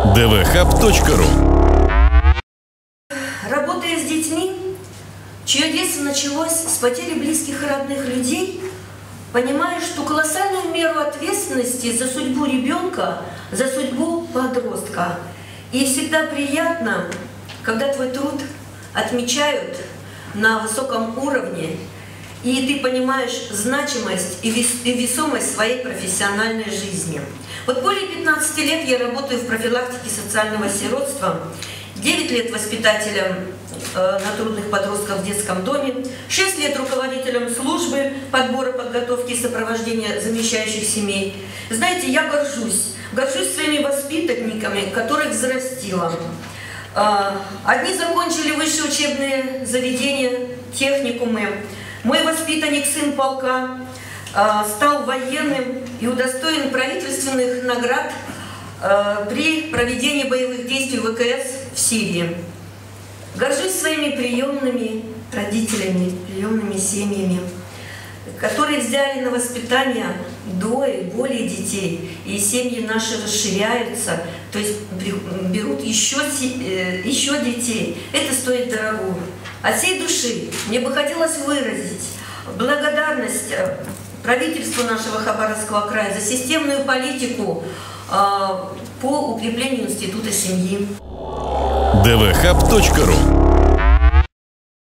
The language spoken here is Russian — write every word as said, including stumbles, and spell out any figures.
дэ вэ хаб точка ру. Работая с детьми, чье детство началось с потери близких и родных людей, понимаешь, что колоссальную меру ответственности за судьбу ребенка, за судьбу подростка. И всегда приятно, когда твой труд отмечают на высоком уровне, и ты понимаешь значимость и весомость своей профессиональной жизни. Вот более пятнадцати лет я работаю в профилактике социального сиротства, девять лет воспитателем э, на трудных подростков в детском доме, шесть лет руководителем службы подбора, подготовки и сопровождения замещающих семей. Знаете, я горжусь, горжусь своими воспитанниками, которых взрастила. Э, одни закончили высшие учебные заведения, техникумы. Мой воспитанник, сын полка, э, стал военным и удостоен правительственных наград при проведении боевых действий вэ ка эс в Сирии. Горжусь своими приемными родителями, приемными семьями, которые взяли на воспитание до и более детей. И семьи наши расширяются, то есть берут еще, еще детей. Это стоит дорого. От всей души мне бы хотелось выразить благодарность правительству нашего Хабаровского края за системную политику по укреплению института семьи. дэ вэ хаб точка ру